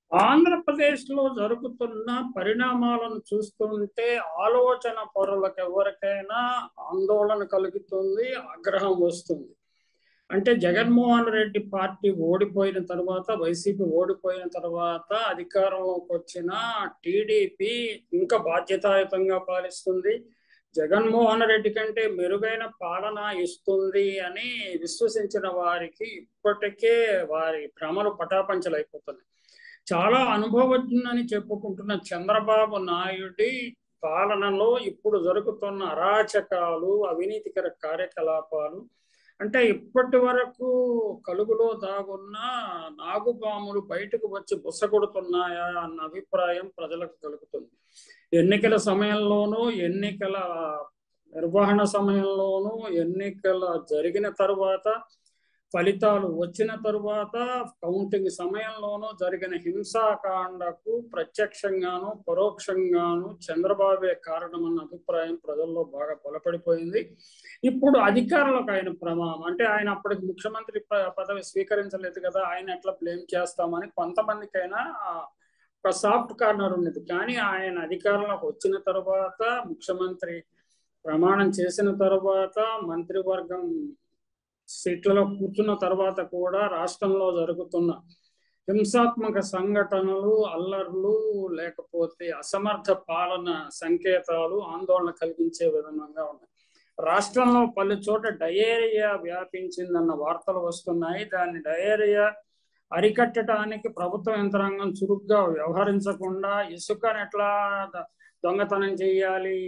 ఆంధ్రప్రదేశ్లో జరుగుతున్న పరిణామాలను చూస్తుంటే ఆలోచన పరులకు ఎవరికైనా ఆందోళన కలుగుతుంది, ఆగ్రహం వస్తుంది. అంటే జగన్మోహన్ రెడ్డి పార్టీ ఓడిపోయిన తర్వాత, వైసీపీ ఓడిపోయిన తర్వాత అధికారంలోకి వచ్చిన టీడీపీ ఇంకా బాధ్యతాయుతంగా పాలిస్తుంది. జగన్మోహన్ రెడ్డి కంటే మెరుగైన పాలన ఇస్తుంది అని విశ్వసించిన వారికి ఇప్పటికే వారి భ్రమలు పటాపంచలైపోతున్నాయి. చాలా అనుభవజ్ఞులని చెప్పుకుంటున్న చంద్రబాబు నాయుడి పాలనలో ఇప్పుడు జరుగుతున్న అరాచకాలు, అవినీతికర కార్యకలాపాలు, అంటే ఇప్పటి వరకు కలుగులో దాగున్న నాగుపాములు బయటకు వచ్చి బుసగొడుతున్నాయా అన్న అభిప్రాయం ప్రజలకు కలుగుతుంది. ఎన్నికల సమయంలోనూ, ఎన్నికల నిర్వహణ సమయంలోనూ, ఎన్నికల జరిగిన తరువాత, ఫలితాలు వచ్చిన తరువాత, కౌంటింగ్ సమయంలోనూ జరిగిన హింసాకాండకు ప్రత్యక్షంగాను పరోక్షంగాను చంద్రబాబే కారణమన్న అభిప్రాయం ప్రజల్లో బాగా బలపడిపోయింది. ఇప్పుడు అధికారులకు ఆయన ప్రమాదం, అంటే ఆయన అప్పటికి ముఖ్యమంత్రి పదవి స్వీకరించలేదు కదా, ఆయన ఎట్లా బ్లేమ్ చేస్తామని కొంతమందికైనా ఒక సాఫ్ట్ కార్నర్ ఉన్నది. కానీ ఆయన అధికారంలోకి వచ్చిన తర్వాత, ముఖ్యమంత్రి ప్రమాణం చేసిన తర్వాత, మంత్రివర్గం సీట్లలో కూర్చున్న తర్వాత కూడా రాష్ట్రంలో జరుగుతున్న హింసాత్మక సంఘటనలు, అల్లర్లు, లేకపోతే అసమర్థ పాలన సంకేతాలు ఆందోళన కలిగించే విధంగా ఉన్నాయి. రాష్ట్రంలో పలు చోట డయేరియా వ్యాపించిందన్న వార్తలు వస్తున్నాయి. దాన్ని డయేరియా అరికట్టడానికి ప్రభుత్వ యంత్రాంగం చురుగ్గా వ్యవహరించకుండా ఇసుకను ఎట్లా దొంగతనం చేయాలి,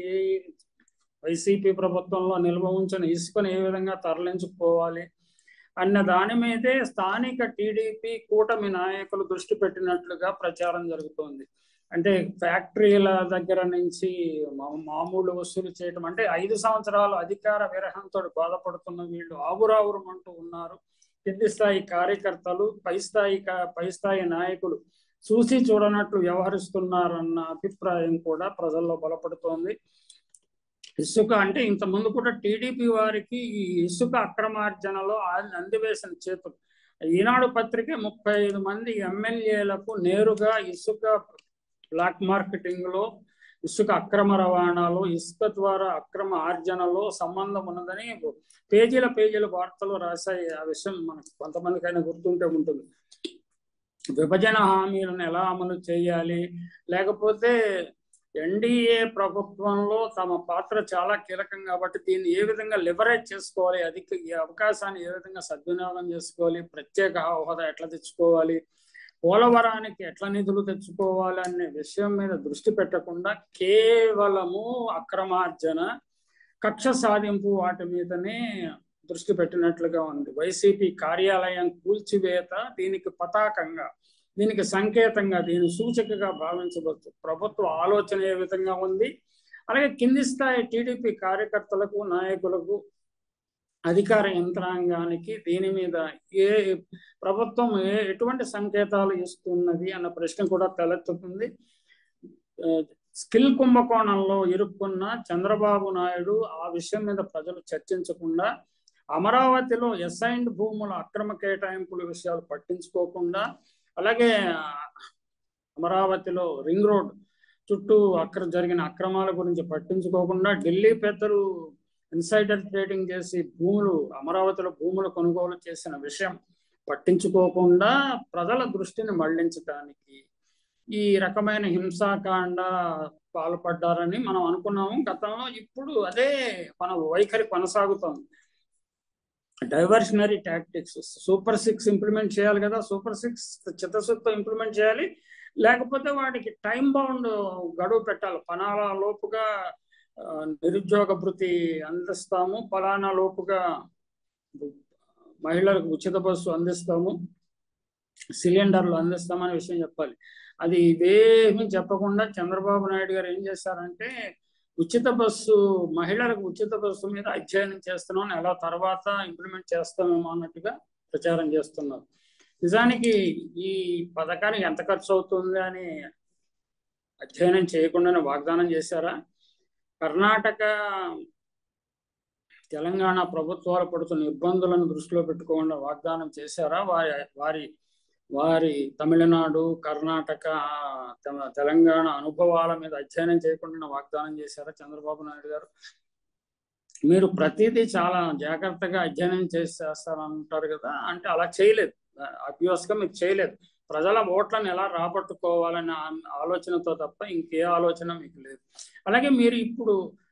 వైసీపీ ప్రభుత్వంలో నిల్వ ఉంచిన ఇసుకను ఏ విధంగా తరలించుకోవాలి అన్న దాని మీదే స్థానిక టీడీపీ కూటమి నాయకులు దృష్టి పెట్టినట్లుగా ప్రచారం జరుగుతోంది. అంటే ఫ్యాక్టరీల దగ్గర నుంచి మామూలు వసూలు చేయటం, అంటే 5 సంవత్సరాలు అధికార విరహంతో బాధపడుతున్న వీళ్ళు ఆవురావురమంటూ ఉన్నారు. కింది స్థాయి కార్యకర్తలు, పై స్థాయి నాయకులు చూసి చూడనట్లు వ్యవహరిస్తున్నారన్న అభిప్రాయం కూడా ప్రజల్లో బలపడుతోంది. ఇసుక అంటే ఇంతకుముందు కూడా టీడీపీ వారికి ఈ ఇసుక అక్రమార్జనలో అందివేసిన చేతులు. ఈనాడు పత్రిక 35 మంది ఎమ్మెల్యేలకు నేరుగా ఇసుక బ్లాక్ మార్కెటింగ్ లో, ఇసుక అక్రమ రవాణాలో, ఇసుక ద్వారా అక్రమ ఆర్జనలో సంబంధం ఉన్నదని పేజీల వార్తలు రాశాయి. ఆ విషయం మనకు కొంతమందికైనా గుర్తుంటే ఉంటుంది. విభజన హామీలను ఎలా అమలు చేయాలి, లేకపోతే ఎన్డీఏ ప్రభుత్వంలో తమ పాత్ర చాలా కీలకం కాబట్టి దీన్ని ఏ విధంగా లివరేజ్ చేసుకోవాలి, ఈ అవకాశాన్ని ఏ విధంగా సద్వినియోగం చేసుకోవాలి, ప్రత్యేక హోదా ఎట్లా తెచ్చుకోవాలి, పోలవరానికి ఎట్లా నిధులు తెచ్చుకోవాలి అనే విషయం మీద దృష్టి పెట్టకుండా కేవలము అక్రమార్జన, కక్ష సాధింపు వాటి మీదనే దృష్టి పెట్టినట్లుగా ఉంది. వైసీపీ కార్యాలయం కూల్చివేత దీనికి పతాకంగా, దీనికి సంకేతంగా, దీని సూచికగా భావించవచ్చు. ప్రభుత్వ ఆలోచన ఏ విధంగా ఉంది, అలాగే కింది స్థాయి టీడీపీ కార్యకర్తలకు, నాయకులకు, అధికార యంత్రాంగానికి దీని మీద ప్రభుత్వం ఎటువంటి సంకేతాలు ఇస్తున్నది అన్న ప్రశ్న కూడా తలెత్తుతుంది. స్కిల్ కుంభకోణంలో ఇరుక్కున్న చంద్రబాబు నాయుడు ఆ విషయం మీద ప్రజలు చర్చించకుండా, అమరావతిలో అసైన్డ్ భూముల అక్రమ కేటాయింపుల విషయాలు పట్టించుకోకుండా, అలాగే అమరావతిలో రింగ్ రోడ్ చుట్టూ జరిగిన అక్రమాల గురించి పట్టించుకోకుండా, ఢిల్లీ పెద్దలు ఇన్సైడర్ ట్రేడింగ్ చేసి అమరావతిలో భూములు కొనుగోలు చేసిన విషయం పట్టించుకోకుండా ప్రజల దృష్టిని మళ్లించడానికి ఈ రకమైన హింసాకాండ పాల్పడ్డారని మనం అనుకున్నాము గతంలో. ఇప్పుడు అదే మన వైఖరి కొనసాగుతోంది. డైవర్షనరీ టాక్టిక్స్, సూపర్ 6 ఇంప్లిమెంట్ చేయాలి కదా, సూపర్ 6 చిత్తశుద్ధితో ఇంప్లిమెంట్ చేయాలి, లేకపోతే వాటికి టైం బౌండ్ గడువు పెట్టాలి. పలానా లోపుగా నిరుద్యోగ భృతి అందిస్తాము, పలానా లోపుగా మహిళలకు ఉచిత బస్సు అందిస్తాము, సిలిండర్లు అందిస్తామనే విషయం చెప్పాలి. అది ఇవేమీ చెప్పకుండా చంద్రబాబు నాయుడు గారు ఏం చేశారంటే, మహిళలకు ఉచిత బస్సు మీద అధ్యయనం చేస్తున్నాం, నెల తర్వాత ఇంప్లిమెంట్ చేస్తామేమో అన్నట్టుగా ప్రచారం చేస్తున్నారు. నిజానికి ఈ పథకానికి ఎంత ఖర్చు అవుతుంది అని అధ్యయనం చేయకుండానే వాగ్దానం చేశారా? కర్ణాటక, తెలంగాణ ప్రభుత్వాలు పడుతున్న ఇబ్బందులను దృష్టిలో పెట్టుకోకుండా వాగ్దానం చేశారా? వారి వారి తమిళనాడు, కర్ణాటక, తెలంగాణ అనుభవాల మీద అధ్యయనం చేయకుండా వాగ్దానం చేశారా చంద్రబాబు నాయుడు గారు? మీరు ప్రతిదీ చాలా జాగ్రత్తగా అధ్యయనం చేస్తారంటారు కదా, అంటే అలా చేయలేదు. అబ్వియస్గా మీరు చేయలేదు. ప్రజల ఓట్లను ఎలా రాబట్టుకోవాలనే ఆలోచనతో తప్ప ఇంకే ఆలోచన మీకు లేదు. అలాగే మీరు ఇప్పుడు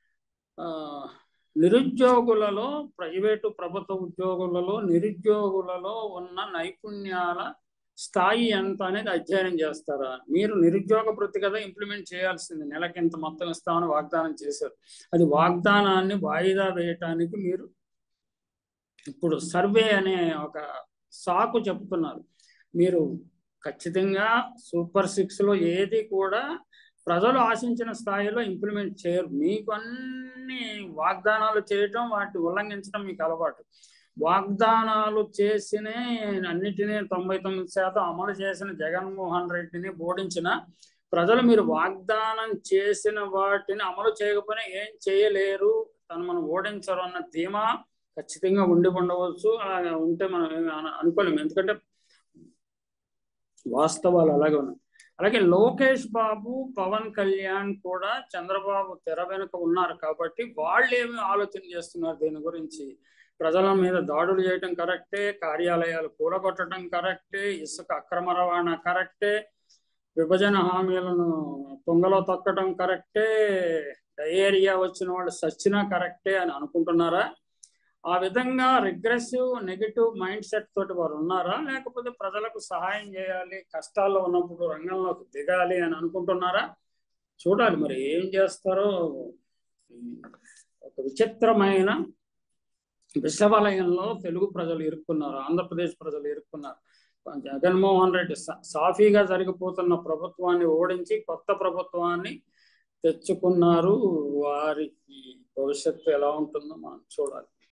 నిరుద్యోగులలో, ప్రైవేటు ప్రభుత్వ ఉద్యోగులలో నిరుద్యోగులలో ఉన్న నైపుణ్యాల స్థాయి ఎంత అనేది అధ్యయనం చేస్తారా? మీరు నిరుద్యోగ భృతి కదా ఇంప్లిమెంట్ చేయాల్సింది. నెలకి ఇంత మొత్తం ఇస్తామని వాగ్దానం చేశారు. అది వాగ్దానాన్ని వాయిదా వేయటానికి మీరు ఇప్పుడు సర్వే అనే ఒక సాకు చెప్తున్నారు. మీరు ఖచ్చితంగా సూపర్ 6లో ఏది కూడా ప్రజలు ఆశించిన స్థాయిలో ఇంప్లిమెంట్ చేయరు. మీకు అన్ని వాగ్దానాలు చేయటం, వాటిని ఉల్లంఘించడం మీకు అలవాటు. వాగ్దానాలు చేసిన అన్నిటినీ 99% అమలు చేసిన జగన్మోహన్ రెడ్డిని ఓడించిన ప్రజలు మీరు వాగ్దానం చేసిన వాటిని అమలు చేయకపోయినా ఏం చేయలేరు, మనం ఓడించరు అన్న ధీమా ఖచ్చితంగా ఉండవచ్చు. అలా ఉంటే మనం అనుకోలేము, ఎందుకంటే వాస్తవాలు అలాగే ఉన్నాయి. అలాగే లోకేష్ బాబు, పవన్ కళ్యాణ్ కూడా చంద్రబాబు తెర వెనుక ఉన్నారు కాబట్టి వాళ్ళు ఏమి ఆలోచన చేస్తున్నారు దీని గురించి? ప్రజల మీద దాడులు చేయటం కరెక్టే, కార్యాలయాలు కూలగొట్టడం కరెక్టే, ఇసుక అక్రమ రవాణా కరెక్టే, విభజన హామీలను తొంగలో తొక్కడం కరెక్టే, డయేరియా వచ్చిన వాళ్ళు సచ్చినా కరెక్టే అని అనుకుంటున్నారా? ఆ విధంగా రిగ్రెసివ్ నెగటివ్ మైండ్ సెట్ తోటి వారు ఉన్నారా? లేకపోతే ప్రజలకు సహాయం చేయాలి, కష్టాల్లో ఉన్నప్పుడు రంగంలోకి దిగాలి అని అనుకుంటున్నారా? చూడాలి మరి ఏం చేస్తారో. ఒక విచిత్రమైన విషవలయంలో తెలుగు ప్రజలు ఇరుక్కున్నారు, ఆంధ్రప్రదేశ్ ప్రజలు ఇరుక్కున్నారు. జగన్మోహన్ రెడ్డి సాఫీగా జరిగిపోతున్న ప్రభుత్వాన్ని ఓడించి కొత్త ప్రభుత్వాన్ని తెచ్చుకున్నారు. వారికి భవిష్యత్తు ఎలా ఉంటుందో మనం చూడాలి.